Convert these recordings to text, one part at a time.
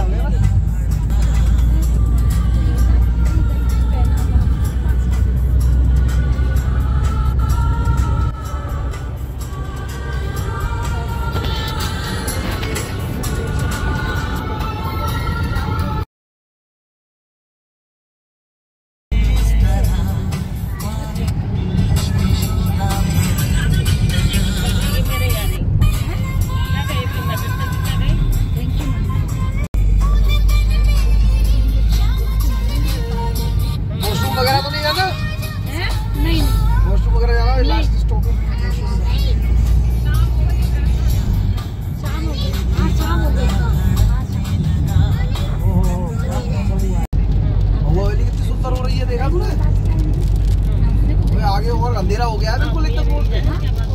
आगे और अंधेरा हो गया है बिल्कुल एकदम रोड पे।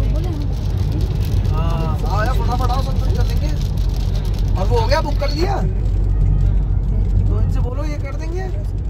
हाँ यार फटाफट आओ, सब कुछ कर लेंगे। और वो हो गया, बुक कर लिया तो इनसे बोलो ये कर देंगे।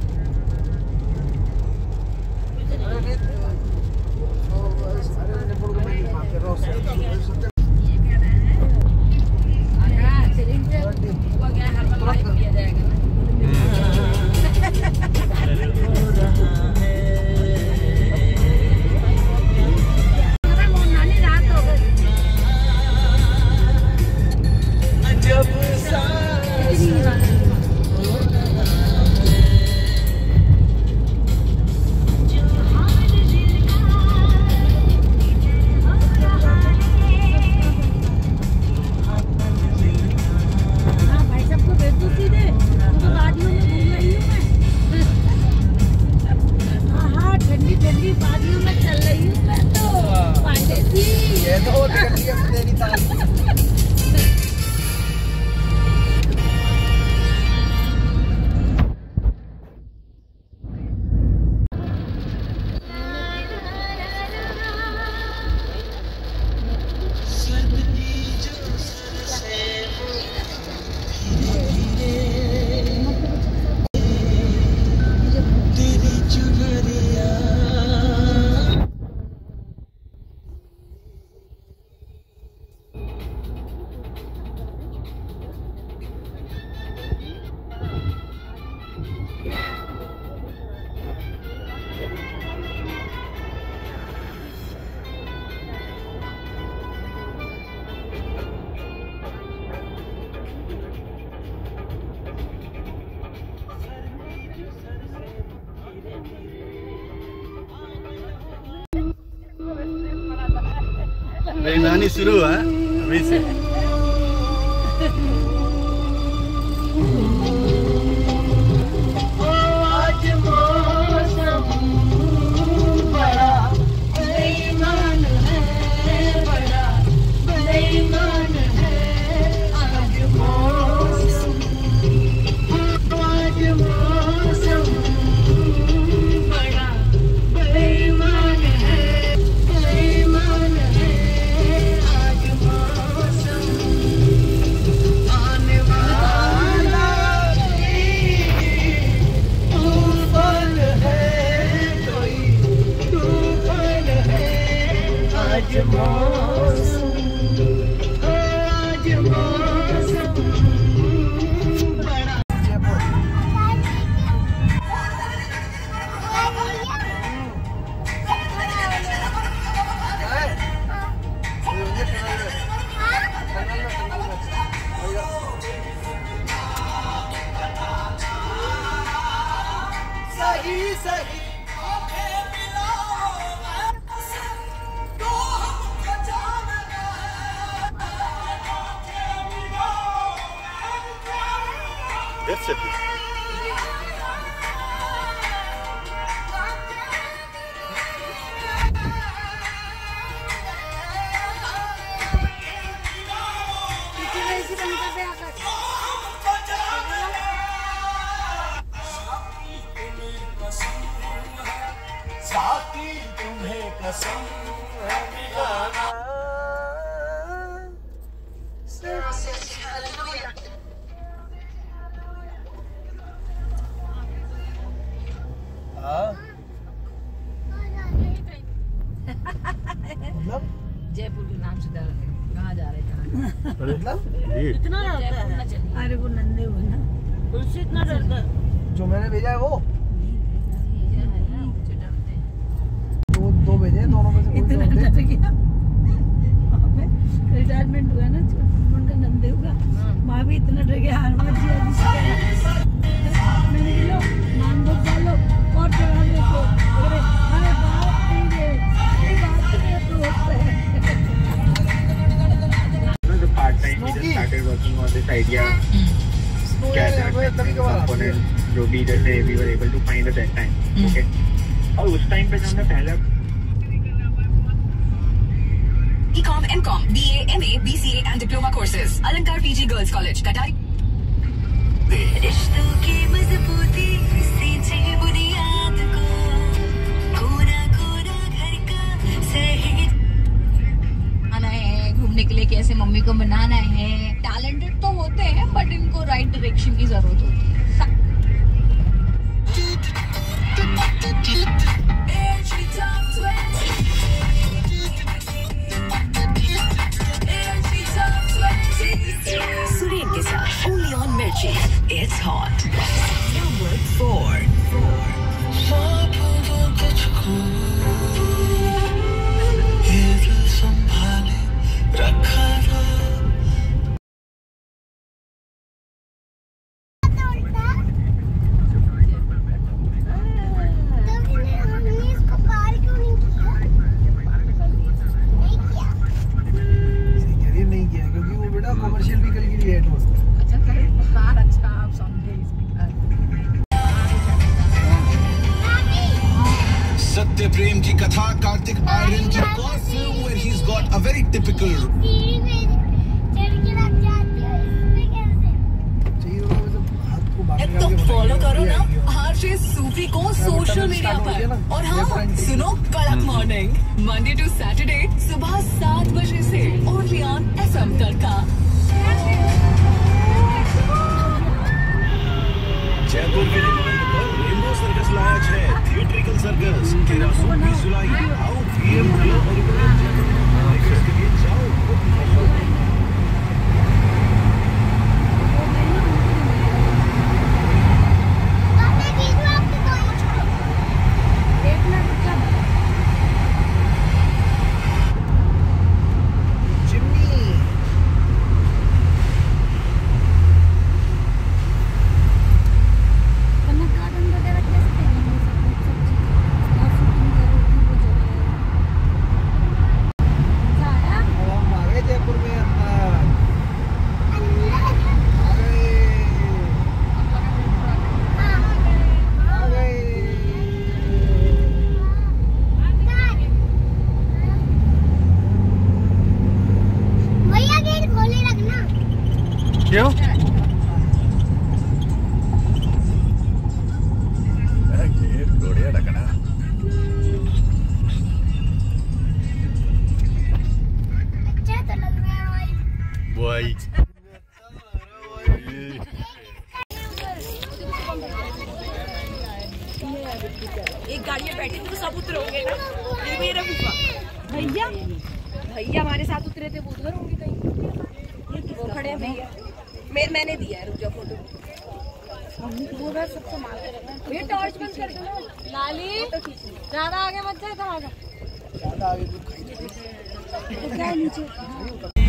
बेईमानी शुरू है अभी से। आज मौसम बड़ा बेईमान है, बड़ा बेईमान है। आज मौसम बड़ा बेईमान है, बेईमान है। That's it. साथी तुम्हें कसम मिलाना। जयपुर के नाम से कहाँ जा रहे हैं? इतना रहता है? अरे वो नंदे हो ना। उससे इतना डरता है। जो मैंने भेजा है वो दो भेजे हैं, दोनों में से कोई इतना तो डर गया। रिटायरमेंट हुआ ना उनका नंदेव का, माँ भी इतना डर गया। हार मान जी मैंने लो नाम बोल डालो और चढ़ा लो तो अरे बाप रे ये बात तो होता है। The part time we just started working on this idea. component जो भी जैसे we were able to find at that time. Okay. और उस टाइम पे जो हमने पहला BCom, MCom, BA, MA, BCA and diploma courses. Alankar PG Girls College, Katari. रिश्तों की मजबूती सींचे बुनियाद को, कोना कोना घर का सही आना है, घूमने के लिए कैसे मम्मी को मनाना है। टैलेंटेड तो होते हैं बट इनको राइट डायरेक्शन की जरूरत होती है। सुरेन के साथ only on Mirchi. It's hot. Number 4. Commercial vehicle के लिए है टोल। अच्छा करे कार अच्छा आप समझे इसकी कार। सत्य प्रेम की कथा कार्तिक आर्यन की film where he's got a very typical तो फॉलो करो ना हर्षित सूफी को सोशल मीडिया पर। और हाँ सुनो कड़क मॉर्निंग मंडे टू सैटरडे सुबह 7 बजे से only on FM Tadka. Jaipur के रेनबो सर्कस लाया है थिएट्रिकल सर्कस 13-20 जुलाई आओ VM के लिए जाओ। क्यों? बढ़िया रखना। अच्छा तो लग रहा है वही। एक गाड़ी में बैठे थे तो सब उतरोगे ना। ये मेरा फूफा भैया भैया हमारे साथ उतरे थे, वो उधर होंगे कहीं। वो खड़े हैं भैया। मैंने दिया है, रुक जाओ फोटो। सब संभालते रहना। ये टॉर्च बंद कर दो। लाली ज्यादा आगे मत जाए, तो आगे ज्यादा आगे तो क्या नीचे